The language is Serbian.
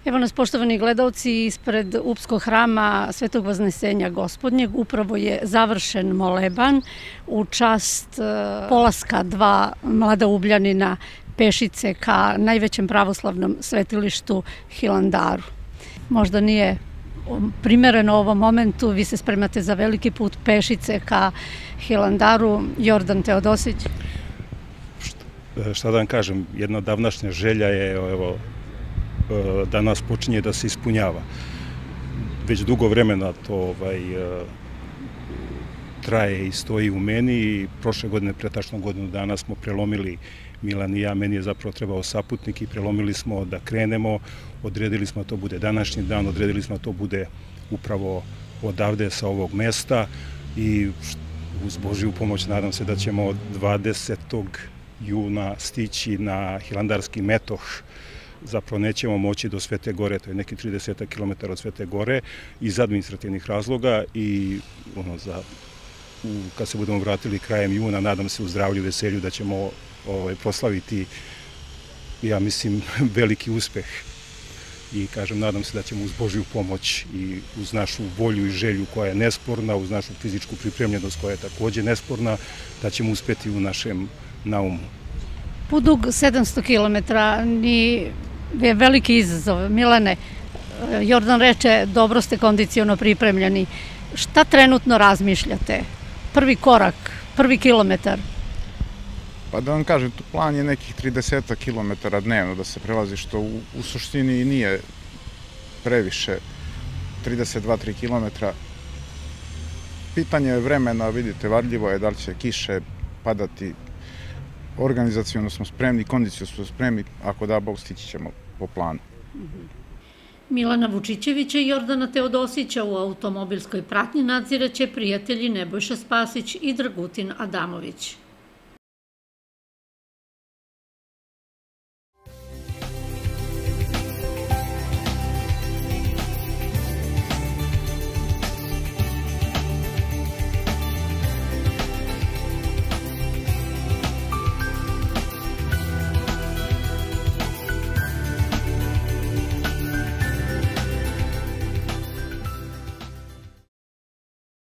Evo nas, poštovani gledalci, ispred Upskog hrama Svetog Vaznesenja Gospodnjeg. Upravo je završen moleban u čast polaska dva mlada Ubljanina pešice ka najvećem pravoslavnom svetilištu Hilandaru. Možda nije primereno u ovom momentu, vi se spremate za veliki put pešice ka Hilandaru. Jordan Teodosić. Šta da vam kažem, jedna davnašnja želja je danas počinje da se ispunjava. Već dugo vremena to traje i stoji u meni i prošle godine, pretačno godinu dana smo prelomili, Milan i ja, meni je zapravo trebao saputnik i prelomili smo da krenemo, odredili smo da to bude današnji dan, odredili smo da to bude upravo odavde sa ovog mesta i uz Božju pomoć nadam se da ćemo 20. juna stići na Hilandarski metoh. Zapravo nećemo moći do Svete Gore, to je neki 30 km od Svete Gore, iz administrativnih razloga i kad se budemo vratili krajem juna, nadam se u zdravlju i veselju da ćemo proslaviti, ja mislim, veliki uspeh. I kažem, nadam se da ćemo uz Božju pomoć i uz našu volju i želju koja je nesporna, uz našu fizičku pripremljenost koja je također nesporna, da ćemo uspeti u našem naumu. Put dug 700 km je veliki izazov. Milane, Jordan reče, dobro ste kondiciono pripremljeni. Šta trenutno razmišljate? Prvi korak, prvi kilometar? Pa da vam kažem, plan je nekih 30 km dnevno da se prelazi, što u suštini nije previše, 32-3 km. Pitanje je vremena, vidite, varljivo je da li će kiše padati. Organizacijono smo spremni, kondicionalno smo spremni, ako da Bog, stići ćemo po planu. Milana Vučićevića i Jordana Teodosića u automobilskoj pratnji nadzireće prijatelji Nebojša Spasić i Dragutin Adamović.